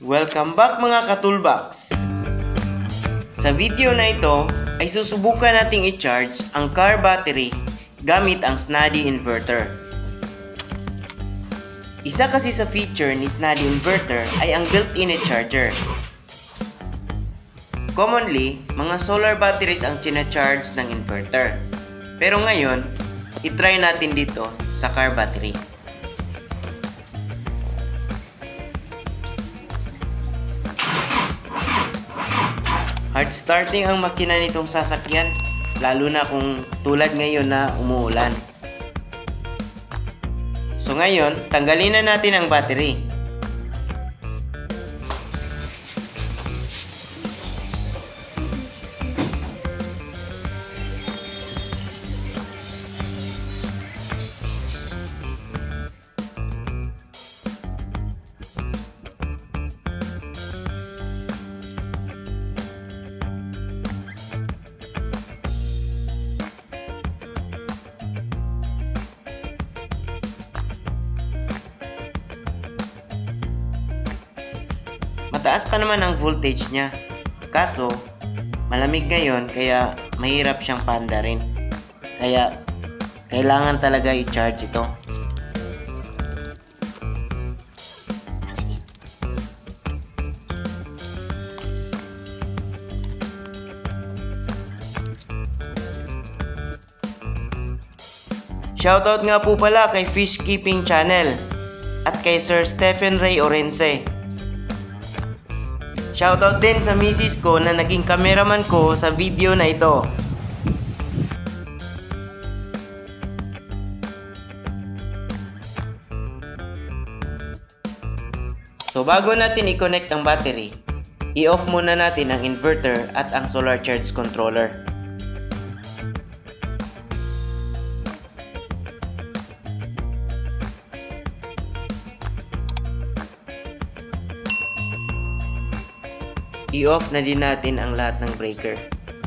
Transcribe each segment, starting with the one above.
Welcome back mga katulbox! Sa video na ito ay susubukan nating i-charge ang car battery gamit ang Snuddy inverter. Isa kasi sa feature ni Snuddy inverter ay ang built-in charger. Commonly, mga solar batteries ang china-charge ng inverter. Pero ngayon, i-try natin dito sa car battery. Hard starting ang makina nitong sasakyan, lalo na kung tulad ngayon na umuulan. So ngayon, tanggalin na natin ang battery. Mataas pa naman ang voltage niya. Kaso, malamig ngayon kaya mahirap siyang paandarin. Kaya, kailangan talaga i-charge ito. Shoutout nga po pala kay Fish Keeping Channel at kay Sir Stephen Ray Orense. Shoutout din sa misis ko na naging cameraman ko sa video na ito. So bago natin i-connect ang battery, i-off muna natin ang inverter at ang solar charge controller. I-off na din natin ang lahat ng breaker.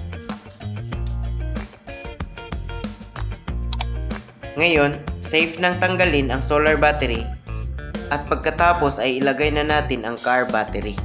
Ngayon, safe nang tanggalin ang solar battery at pagkatapos ay ilagay na natin ang car battery.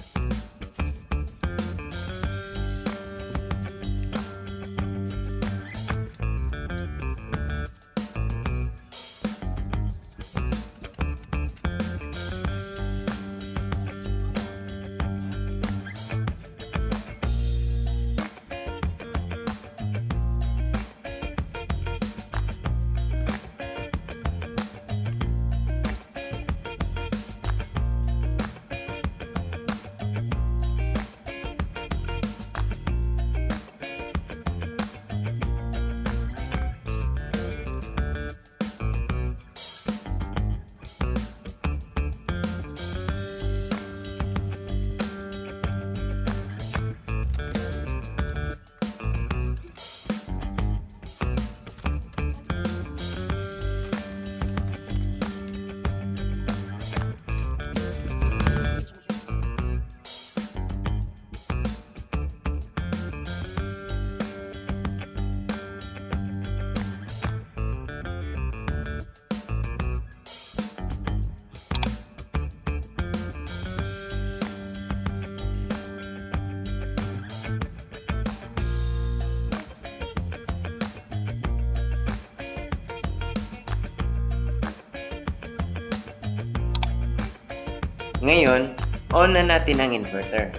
Ngayon, on na natin ang inverter.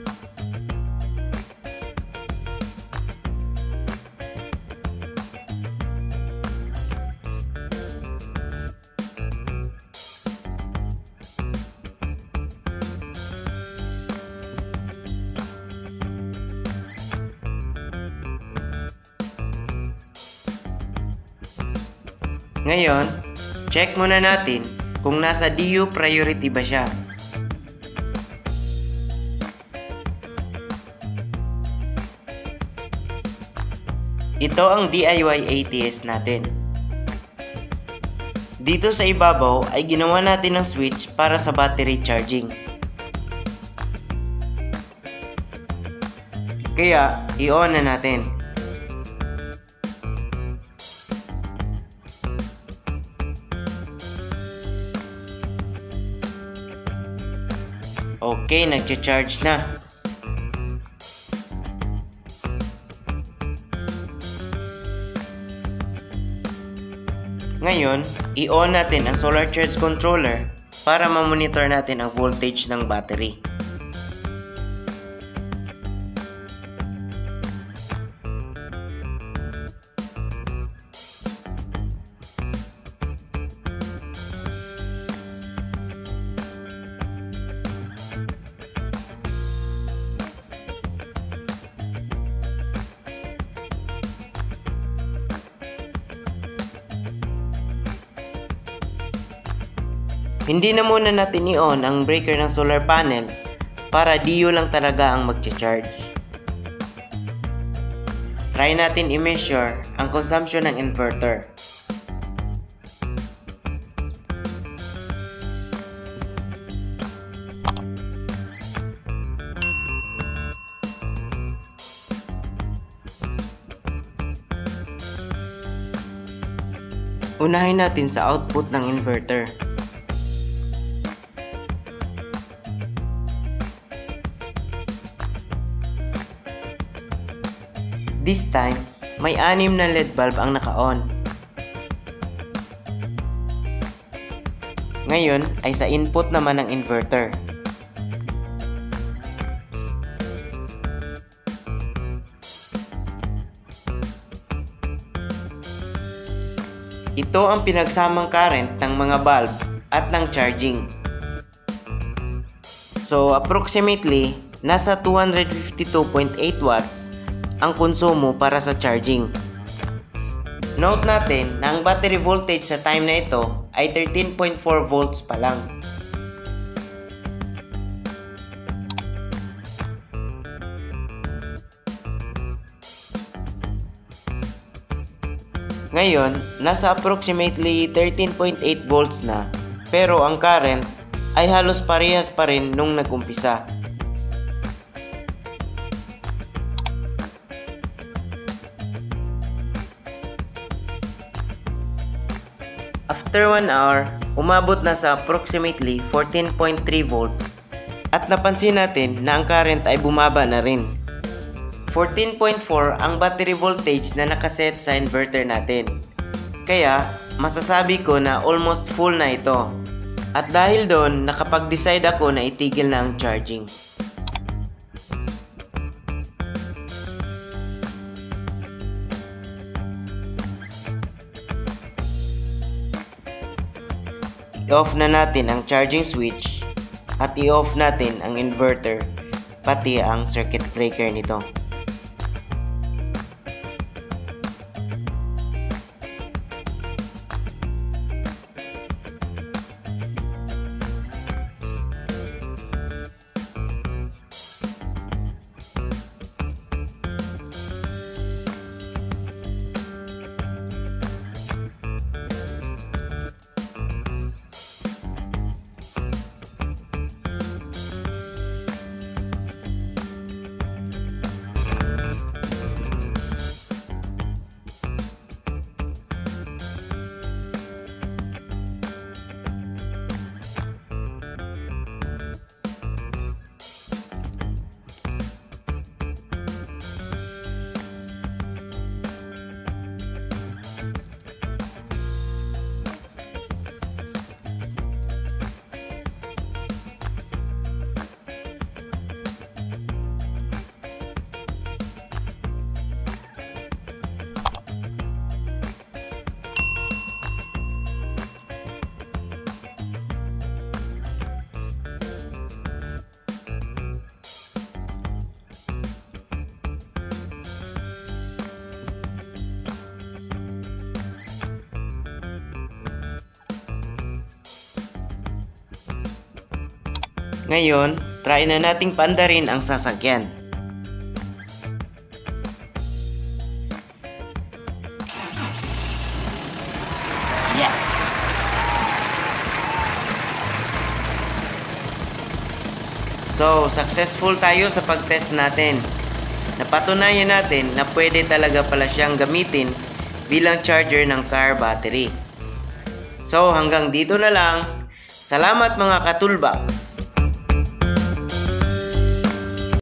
Ngayon, check muna natin kung nasa DU priority ba siya. Ito ang DIY ATS natin. Dito sa ibabaw ay ginawa natin ng switch para sa battery charging. Kaya, i-on na natin. Okay, nagcha-charge na. Ngayon, i-on natin ang solar charge controller para ma-monitor natin ang voltage ng battery. Hindi na muna natin i-on ang breaker ng solar panel para DO lang talaga ang magcha-charge. Try natin i-measure ang consumption ng inverter. Unahin natin sa output ng inverter. This time, may 6 na LED bulb ang naka-on. Ngayon ay sa input naman ng inverter. Ito ang pinagsamang current ng mga bulb at ng charging. So approximately, nasa 252.8 watts ang konsumo para sa charging. Note natin na ang battery voltage sa time na ito ay 13.4 volts pa lang. Ngayon, nasa approximately 13.8 volts na, pero ang current ay halos parehas pa rin nung nag-umpisa. After 1 hour, umabot na sa approximately 14.3 volts at napansin natin na ang current ay bumaba na rin. 14.4 ang battery voltage na nakaset sa inverter natin. Kaya, masasabi ko na almost full na ito. At dahil doon, nakapag-decide ako na itigil na ang charging. I-off na natin ang charging switch at i-off natin ang inverter pati ang circuit breaker nito. Ngayon, try na nating paandarin ang sasakyan. Yes! So, successful tayo sa pag-test natin. Napatunayan natin na pwede talaga pala siyang gamitin bilang charger ng car battery. So, hanggang dito na lang. Salamat mga ka-toolbox!